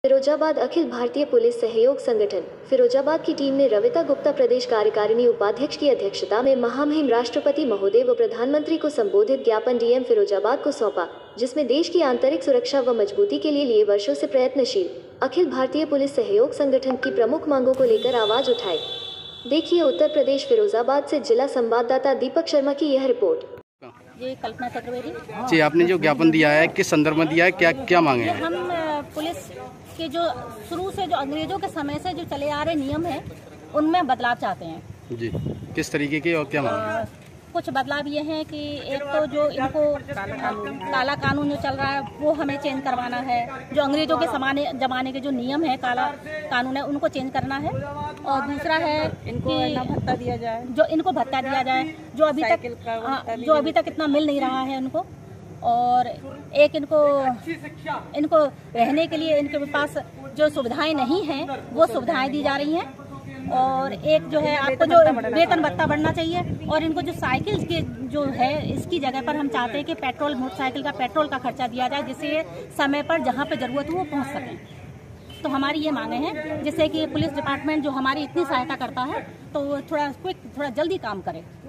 Firozabad Akhil Bharatiya police सहयोग संगठन फिरोजाबाद की टीम ने रविता गुप्ता प्रदेश कार्यकारिणी उपाध्यक्ष की अध्यक्षता में महामहिम राष्ट्रपति महोदय व प्रधानमंत्री को संबोधित ज्ञापन डीएम फिरोजाबाद को सौंपा, जिसमें देश की आंतरिक सुरक्षा व मजबूती के लिए वर्षों से प्रयत्नशील अखिल भारतीय पुलिस सहयोग संगठन की प्रमुख मांगों को लेकर आवाज उठाई। देखिए उत्तर प्रदेश फिरोजाबाद से जिला संवाददाता दीपक शर्मा की यह रिपोर्ट। ये कल्पना चतुर्वेदी जी, आपने जो ज्ञापन दिया है किस संदर्भ में दिया है, क्या क्या मांगे हैं? हम पुलिस के जो शुरू से जो अंग्रेजों के समय से जो चले आ रहे नियम हैं उनमें बदलाव चाहते हैं। जी, किस तरीके के और क्या मांगे? कुछ बदलाव ये हैं कि एक तो जो इनको काला कानून जो चल रहा है वो हमें चेंज करवाना है। जो अंग्रेजों के जमाने के जो नियम है, काला कानून है, उनको चेंज करना है। और दूसरा है इनको भत्ता दिया जाए, जो इनको भत्ता दिया जाए जो अभी तक इतना मिल नहीं रहा है उनको। और एक इनको रहने के लिए इनके पास जो सुविधाएं नहीं हैं वो सुविधाएं दी जा रही हैं। और एक जो है आपको जो वेतन भत्ता बढ़ना चाहिए। और इनको जो साइकिल के जो है इसकी जगह पर हम चाहते हैं कि पेट्रोल मोटरसाइकिल का पेट्रोल का खर्चा दिया जाए, जिससे समय पर जहाँ पे जरूरत हो वो पहुँच सकें। तो हमारी ये मांगे हैं जिससे कि पुलिस डिपार्टमेंट जो हमारी इतनी सहायता करता है तो थोड़ा क्विक थोड़ा जल्दी काम करे।